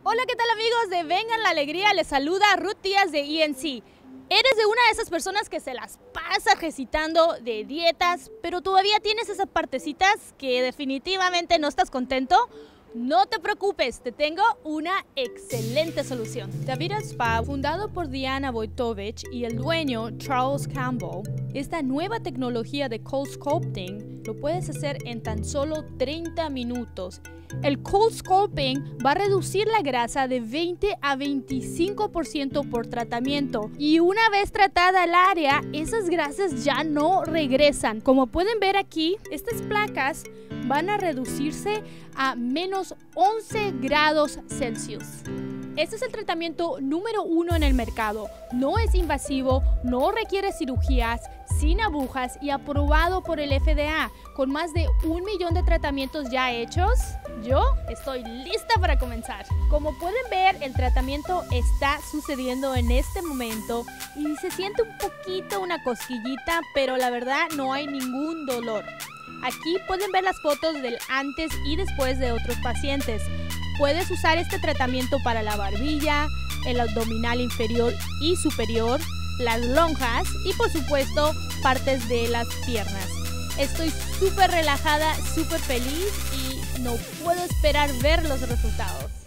Hola, ¿qué tal amigos de Vengan la Alegría? Les saluda Ruth Díaz de ENC. ¿Eres de una de esas personas que se las pasa recitando de dietas, pero todavía tienes esas partecitas que definitivamente no estás contento? No te preocupes, te tengo una excelente solución. Davida Spa, fundado por Diana Wojtowicz y el dueño Charles Campbell, esta nueva tecnología de cold sculpting lo puedes hacer en tan solo 30 minutos. El cold sculpting va a reducir la grasa de 20 a 25% por tratamiento y una vez tratada el área, esas grasas ya no regresan. Como pueden ver aquí, estas placas van a reducirse a menos 11 grados Celsius. Este es el tratamiento número 1 en el mercado. No es invasivo, no requiere cirugías, sin agujas y aprobado por el FDA. Con más de 1 millón de tratamientos ya hechos, yo estoy lista para comenzar. Como pueden ver, el tratamiento está sucediendo en este momento y se siente un poquito una cosquillita, pero la verdad no hay ningún dolor. Aquí pueden ver las fotos del antes y después de otros pacientes. Puedes usar este tratamiento para la barbilla, el abdominal inferior y superior, las lonjas y por supuesto partes de las piernas. Estoy súper relajada, súper feliz y no puedo esperar ver los resultados.